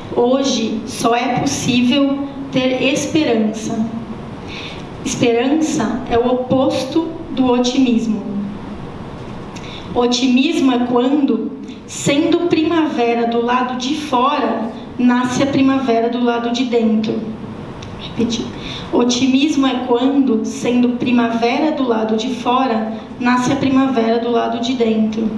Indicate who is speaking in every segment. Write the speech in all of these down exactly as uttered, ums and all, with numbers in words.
Speaker 1: Hoje só é possível ter esperança. Esperança é o oposto do otimismo. Otimismo é quando, sendo primavera do lado de fora, nasce a primavera do lado de dentro. Vou repetir. Otimismo é quando, sendo primavera do lado de fora, nasce a primavera do lado de dentro.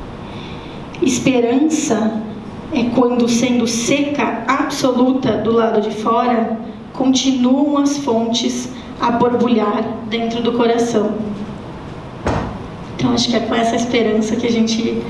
Speaker 1: Esperança é quando, sendo seca absoluta do lado de fora, continuam as fontes a borbulhar dentro do coração. Então, acho que é com essa esperança que a gente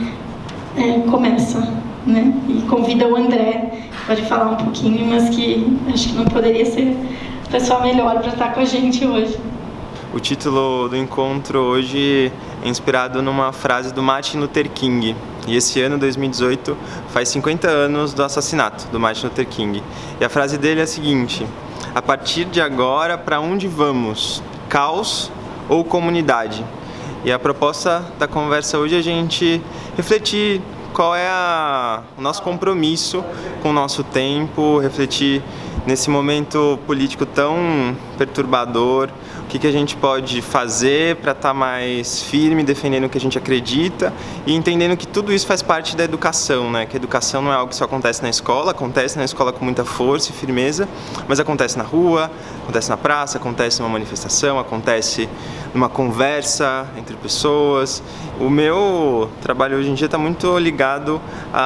Speaker 1: é, começa, né? E convida o André, pode falar um pouquinho, mas que acho que não poderia ser a pessoa melhor para estar com a gente hoje.
Speaker 2: O título do encontro hoje é inspirado numa frase do Martin Luther King. E esse ano, dois mil e dezoito, faz cinquenta anos do assassinato do Martin Luther King. E a frase dele é a seguinte: a partir de agora, para onde vamos? Caos ou comunidade? E a proposta da conversa hoje é a gente refletir qual é a, o nosso compromisso com o nosso tempo, refletir nesse momento político tão perturbador, o que, que a gente pode fazer para estar mais firme, defendendo o que a gente acredita e entendendo que tudo isso faz parte da educação, né? Que a educação não é algo que só acontece na escola, acontece na escola com muita força e firmeza, mas acontece na rua, acontece na praça, acontece numa manifestação, acontece numa conversa entre pessoas. O meu trabalho hoje em dia está muito ligado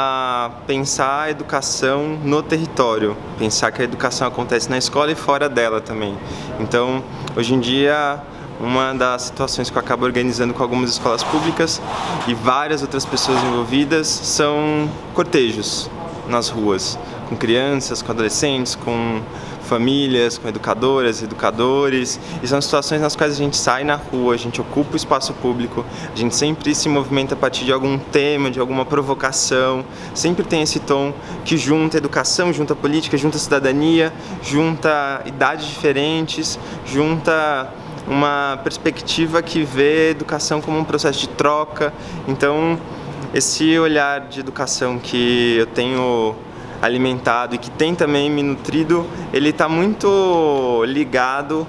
Speaker 2: a pensar a educação no território, pensar que a educação acontece na escola e fora dela também. Então, hoje em dia, uma das situações que eu acabo organizando com algumas escolas públicas e várias outras pessoas envolvidas são cortejos nas ruas, com crianças, com adolescentes, com famílias, com educadoras, educadores, e são situações nas quais a gente sai na rua, a gente ocupa o espaço público, a gente sempre se movimenta a partir de algum tema, de alguma provocação, sempre tem esse tom que junta educação, junta política, junta cidadania, junta idades diferentes, junta uma perspectiva que vê a educação como um processo de troca. Então, esse olhar de educação que eu tenho alimentado e que tem também me nutrido, ele está muito ligado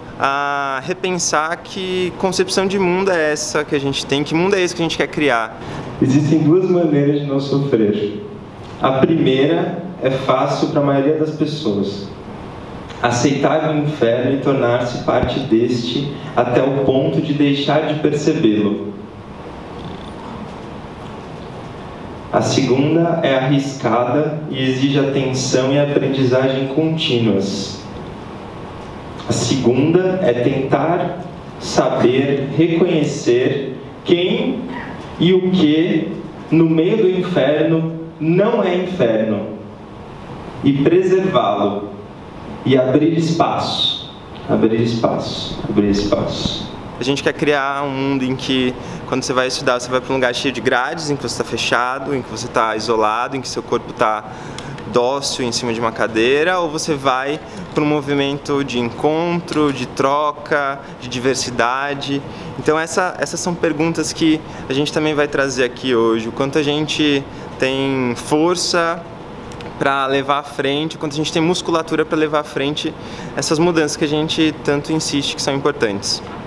Speaker 2: a repensar que concepção de mundo é essa que a gente tem, que mundo é esse que a gente quer criar.
Speaker 3: Existem duas maneiras de não sofrer. A primeira é fácil para a maioria das pessoas: aceitar o inferno e tornar-se parte deste até o ponto de deixar de percebê-lo. A segunda é arriscada e exige atenção e aprendizagem contínuas. A segunda é tentar saber reconhecer quem e o que no meio do inferno não é inferno e preservá-lo e abrir espaço, abrir espaço, abrir espaço.
Speaker 2: A gente quer criar um mundo em que, quando você vai estudar, você vai para um lugar cheio de grades, em que você está fechado, em que você está isolado, em que seu corpo está dócil em cima de uma cadeira, ou você vai para um movimento de encontro, de troca, de diversidade. Então essa, essas são perguntas que a gente também vai trazer aqui hoje. O quanto a gente tem força para levar à frente, o quanto a gente tem musculatura para levar à frente essas mudanças que a gente tanto insiste que são importantes.